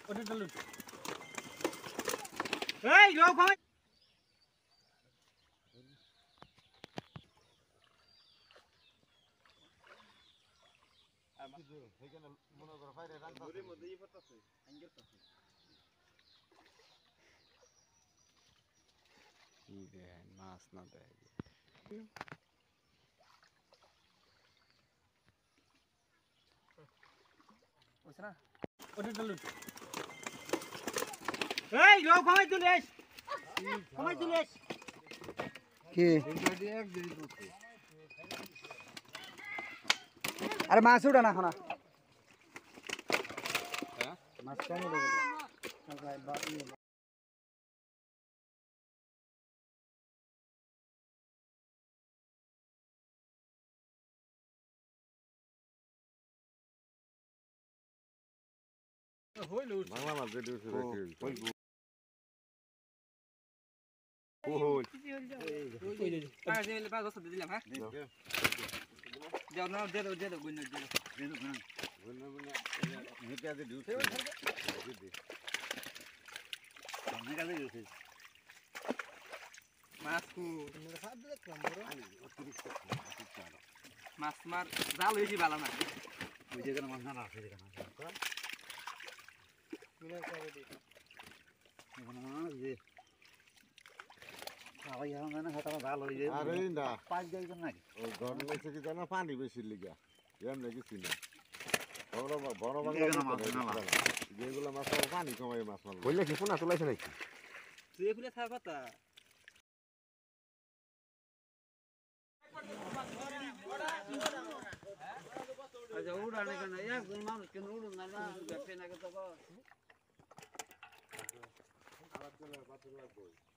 ওটা চলো এই লোক হয় সেখানে মনে করো বাইরে রান্না ঘরের মধ্যেই পড়তেছে আঙ্গের কাছে কি দেয় মাছ না দেয় ওছরা ওটা চলো এই লোক হয় তুই এস কমাই তুই এস কি এক দেরি করতে আরে মাছ উঠা না খানা হ্যাঁ মাছ কম উঠে গেল হইলো বাংলা মাছ যেটা উঠে ওই কোহল পাঁচ দিলে পাঁচ বছর দিলাম হ্যাঁ যাও না দে দাও গুণ দে দাও বলনা বলনা হেতে আদে ডিউটি দিদি সামনে কাজে গেছে মাছ কু হাত দিয়ে কাম করো অতিরিক্ত মাছ মার জাল হইছি ভালো না ওই জায়গায় মাছ না আছে এখানে মিনার করে দি মাছ যে খাওয়াই হবে না খাতা ভালো হয়ে যায় আরে না পাঁচ যাইবেন নাকি ও গরম হয়েছে কি জানো পানি বেশি লিগা এমনি কিছু না বড় বড় এখানে মাছ না যেগুলো মাছ পানি কমাই মাছ মারলো বললে কি পোনা তোলাইছে নাকি তুই ফুলে থাক কথা আচ্ছা উড়ানে কেন একজন মানুষ কেন উড়ুন না না পেনা কে তো